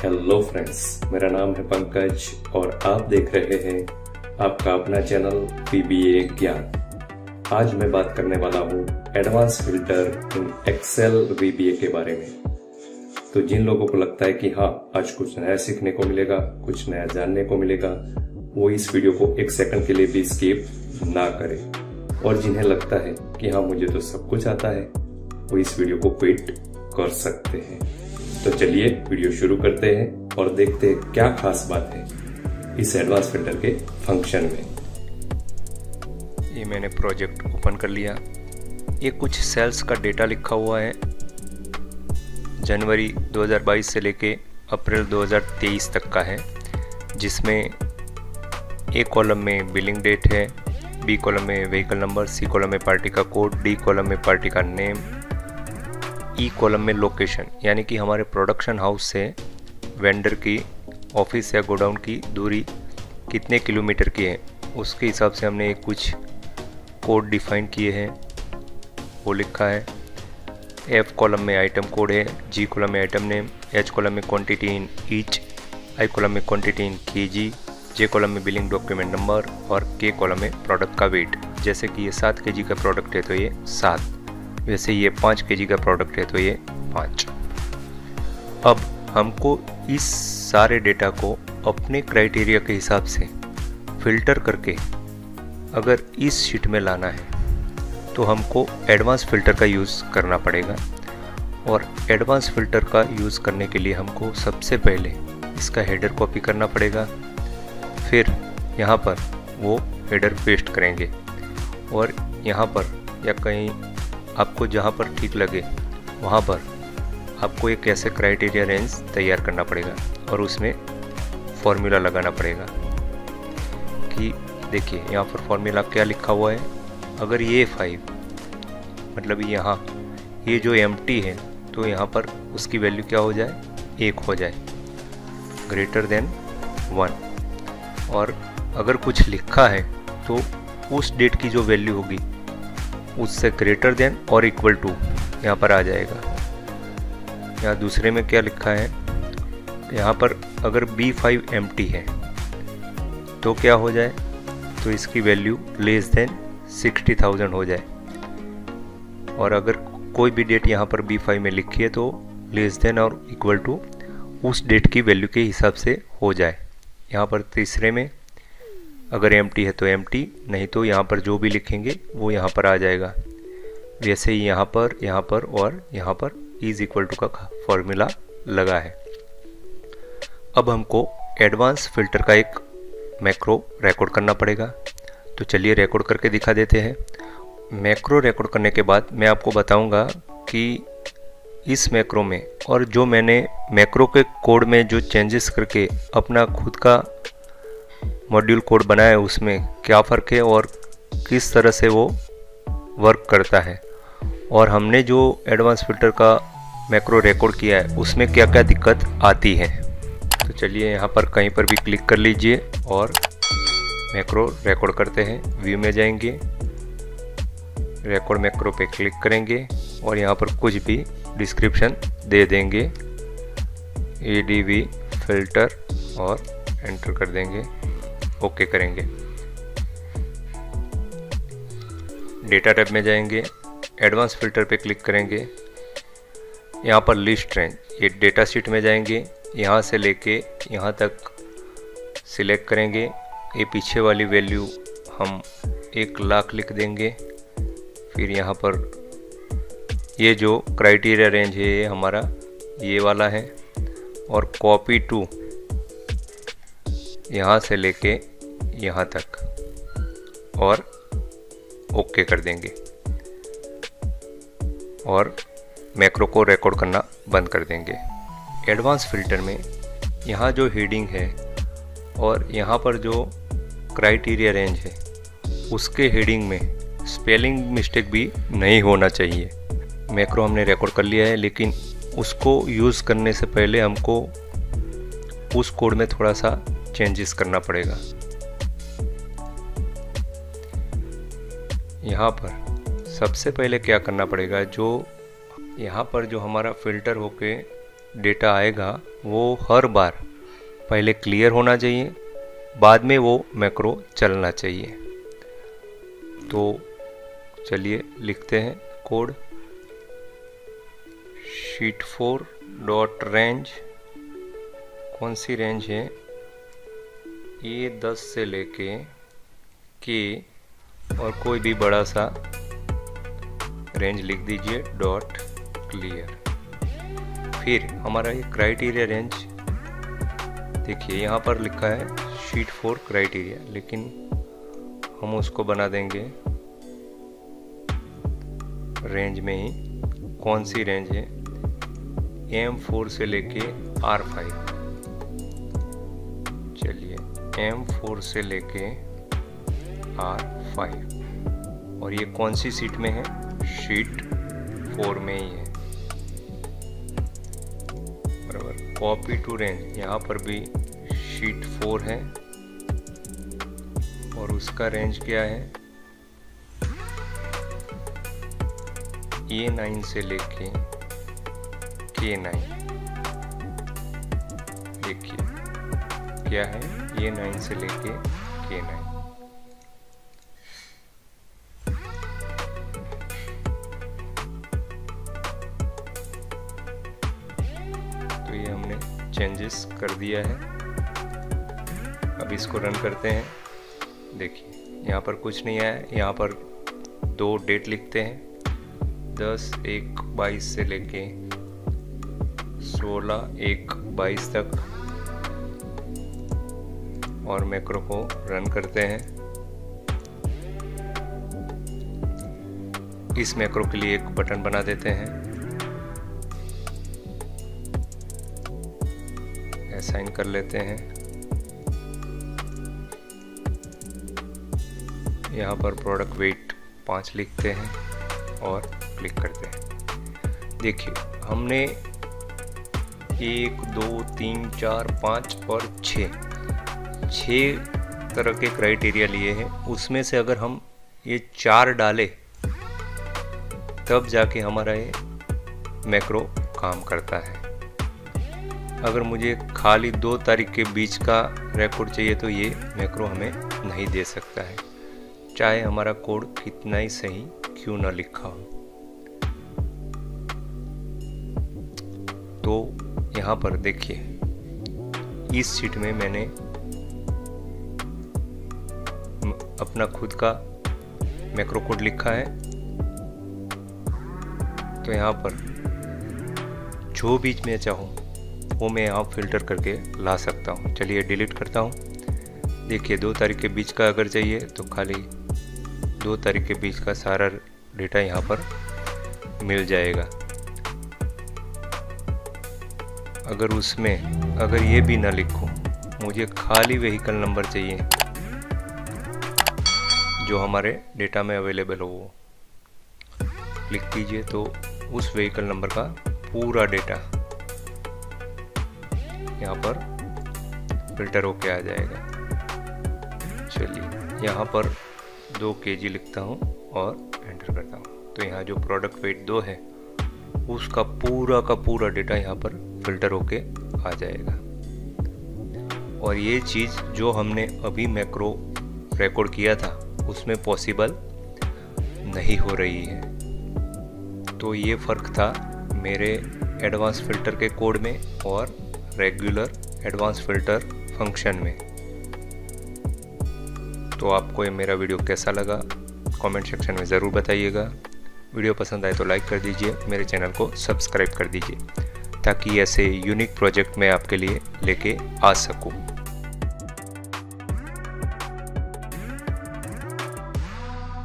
Hello friends, मेरा नाम है पंकज और आप देख रहे हैं आपका अपना चैनल पीबीए ज्ञान। आज मैं बात करने वाला हूँ advance filter in Excel VBA के बारे में। तो जिन लोगों को लगता है कि हाँ, आज कुछ नया सीखने को मिलेगा, कुछ नया जानने को मिलेगा, वो इस वीडियो को एक सेकंड के लिए भी स्किप ना करें। और जिन्हें लगता है कि हाँ, मुझे तो सब कुछ आता है, वो इस वीडियो को क्विट कर सकते हैं। तो चलिए वीडियो शुरू करते हैं और देखते हैं क्या खास बात है इस एडवांस फिल्टर के फंक्शन में। ये मैंने प्रोजेक्ट ओपन कर लिया। ये कुछ सेल्स का डेटा लिखा हुआ है, जनवरी 2022 से लेके अप्रैल 2023 तक का है, जिसमें ए कॉलम में बिलिंग डेट है, बी कॉलम में व्हीकल नंबर, सी कॉलम में पार्टी का कोड, डी कॉलम में पार्टी का नेम, ई कॉलम में लोकेशन, यानी कि हमारे प्रोडक्शन हाउस से वेंडर की ऑफिस या गोडाउन की दूरी कितने किलोमीटर की है, उसके हिसाब से हमने कुछ कोड डिफाइन किए हैं, वो लिखा है। एफ कॉलम में आइटम कोड है, जी कॉलम में आइटम नेम, एच कॉलम में quantity in each, I column में quantity in KG, J column में बिलिंग डॉक्यूमेंट नंबर और के कॉलम में प्रोडक्ट का वेट। जैसे कि ये 7 केजी का प्रोडक्ट है तो ये 7, वैसे ये 5 केजी का प्रोडक्ट है तो ये 5। अब हमको इस सारे डेटा को अपने क्राइटेरिया के हिसाब से फिल्टर करके अगर इस शीट में लाना है तो हमको एडवांस फिल्टर का यूज़ करना पड़ेगा। और एडवांस फिल्टर का यूज़ करने के लिए हमको सबसे पहले इसका हेडर कॉपी करना पड़ेगा, फिर यहाँ पर वो हेडर पेस्ट करेंगे और यहाँ पर या कहीं आपको जहाँ पर ठीक लगे वहाँ पर आपको एक ऐसे क्राइटेरिया रेंज तैयार करना पड़ेगा और उसमें फॉर्मूला लगाना पड़ेगा कि देखिए यहाँ पर फॉर्मूला क्या लिखा हुआ है। अगर ये 5 मतलब यहाँ ये जो एम्प्टी है तो यहाँ पर उसकी वैल्यू क्या हो जाए, 1 हो जाए, ग्रेटर देन 1। और अगर कुछ लिखा है तो उस डेट की जो वैल्यू होगी उससे ग्रेटर देन और इक्वल टू यहाँ पर आ जाएगा। यहाँ दूसरे में क्या लिखा है, यहाँ पर अगर B5 एम्प्टी है तो क्या हो जाए, तो इसकी वैल्यू लेस देन 60,000 हो जाए। और अगर कोई भी डेट यहाँ पर B5 में लिखी है तो लेस देन और इक्वल टू उस डेट की वैल्यू के हिसाब से हो जाए। यहाँ पर तीसरे में अगर एम्प्टी है तो एम्प्टी, नहीं तो यहाँ पर जो भी लिखेंगे वो यहाँ पर आ जाएगा। वैसे ही यहाँ पर और यहाँ पर इज इक्वल टू का फॉर्मूला लगा है। अब हमको एडवांस फिल्टर का एक मैक्रो रिकॉर्ड करना पड़ेगा, तो चलिए रिकॉर्ड करके दिखा देते हैं। मैक्रो रिकॉर्ड करने के बाद मैं आपको बताऊंगा कि इस मैक्रो में और जो मैंने मैक्रो के कोड में जो चेंजेस करके अपना खुद का मॉड्यूल कोड बनाया है उसमें क्या फ़र्क है और किस तरह से वो वर्क करता है, और हमने जो एडवांस फिल्टर का मैक्रो रिकॉर्ड किया है उसमें क्या क्या दिक्कत आती है। तो चलिए यहाँ पर कहीं पर भी क्लिक कर लीजिए और मैक्रो रिकॉर्ड करते हैं। व्यू में जाएंगे, रिकॉर्ड मैक्रो पे क्लिक करेंगे और यहाँ पर कुछ भी डिस्क्रिप्शन दे देंगे, ADV फिल्टर, और एंटर कर देंगे, ओके करेंगे। डेटा टैब में जाएंगे, एडवांस फिल्टर पे क्लिक करेंगे, यहाँ पर लिस्ट रेंज, ये डेटा शीट में जाएंगे, यहाँ से लेके यहाँ तक सिलेक्ट करेंगे। ये पीछे वाली वैल्यू हम 1 लाख लिख देंगे। फिर यहाँ पर ये जो क्राइटेरिया रेंज है ये हमारा ये वाला है, और कॉपी टू यहाँ से लेके यहाँ तक, और ओके कर देंगे और मैक्रो को रिकॉर्ड करना बंद कर देंगे। एडवांस फिल्टर में यहाँ जो हेडिंग है और यहाँ पर जो क्राइटेरिया रेंज है उसके हेडिंग में स्पेलिंग मिस्टेक भी नहीं होना चाहिए। मैक्रो हमने रिकॉर्ड कर लिया है, लेकिन उसको यूज़ करने से पहले हमको उस कोड में थोड़ा सा चेंजेस करना पड़ेगा। यहाँ पर सबसे पहले क्या करना पड़ेगा, जो यहाँ पर जो हमारा फिल्टर होके डेटा आएगा वो हर बार पहले क्लियर होना चाहिए, बाद में वो मैक्रो चलना चाहिए। तो चलिए लिखते हैं कोड। शीट 4 डॉट रेंज, कौन सी रेंज है, ये 10 से लेके के और कोई भी बड़ा सा रेंज लिख दीजिए डॉट क्लियर। फिर हमारा ये क्राइटेरिया रेंज देखिए यहाँ पर लिखा है शीट 4 क्राइटेरिया, लेकिन हम उसको बना देंगे रेंज में ही। कौन सी रेंज है, M4 से लेके R5। चलिए M4 से लेके R5, और ये कौन सी सीट में है, शीट 4 में ही है, बराबर। कॉपी टू रेंज, यहाँ पर भी शीट 4 है और उसका रेंज क्या है, A9 से लेके K9। देखिए क्या है, A9 से लेके K9। तो ये हमने चेंजेस कर दिया है। अब इसको रन करते हैं। देखिए यहाँ पर कुछ नहीं आया, यहाँ पर 2 डेट लिखते हैं, 10/1/22 से लेके 16/1/22 तक, और मैक्रो को रन करते हैं। इस मैक्रो के लिए एक बटन बना देते हैं, असाइन कर लेते हैं। यहाँ पर प्रोडक्ट वेट 5 लिखते हैं और क्लिक करते हैं। देखिए हमने 1 2 3 4 5 और 6 तरह के क्राइटेरिया लिए हैं। उसमें से अगर हम ये 4 डालें तब जाके हमारा ये मैक्रो काम करता है। अगर मुझे खाली 2 तारीख के बीच का रिकॉर्ड चाहिए तो ये मैक्रो हमें नहीं दे सकता है, चाहे हमारा कोड कितना ही सही क्यों ना लिखा हो। तो यहाँ पर देखिए इस शीट में मैंने अपना खुद का मैक्रो कोड लिखा है। तो यहाँ पर जो बीच में चाहूँ वो मैं यहाँ फिल्टर करके ला सकता हूँ। चलिए डिलीट करता हूँ। देखिए 2 तारीख के बीच का अगर चाहिए तो खाली 2 तारीख के बीच का सारा डेटा यहाँ पर मिल जाएगा। अगर उसमें अगर ये भी ना लिखूँ, मुझे खाली व्हीकल नंबर चाहिए जो हमारे डेटा में अवेलेबल हो, वो क्लिक कीजिए तो उस व्हीकल नंबर का पूरा डेटा यहाँ पर फिल्टर होके आ जाएगा। चलिए यहाँ पर 2 kg लिखता हूँ और एंटर करता हूँ। तो यहाँ जो प्रोडक्ट वेट 2 है उसका पूरा का पूरा डेटा यहाँ पर फिल्टर होके आ जाएगा। और ये चीज़ जो हमने अभी मैक्रो रिकॉर्ड किया था उसमें पॉसिबल नहीं हो रही है। तो ये फ़र्क था मेरे एडवांस फ़िल्टर के कोड में और रेगुलर एडवांस फ़िल्टर फंक्शन में। तो आपको ये मेरा वीडियो कैसा लगा कमेंट सेक्शन में ज़रूर बताइएगा। वीडियो पसंद आए तो लाइक कर दीजिए, मेरे चैनल को सब्सक्राइब कर दीजिए ताकि ऐसे यूनिक प्रोजेक्ट मैं आपके लिए लेके आ सकूं।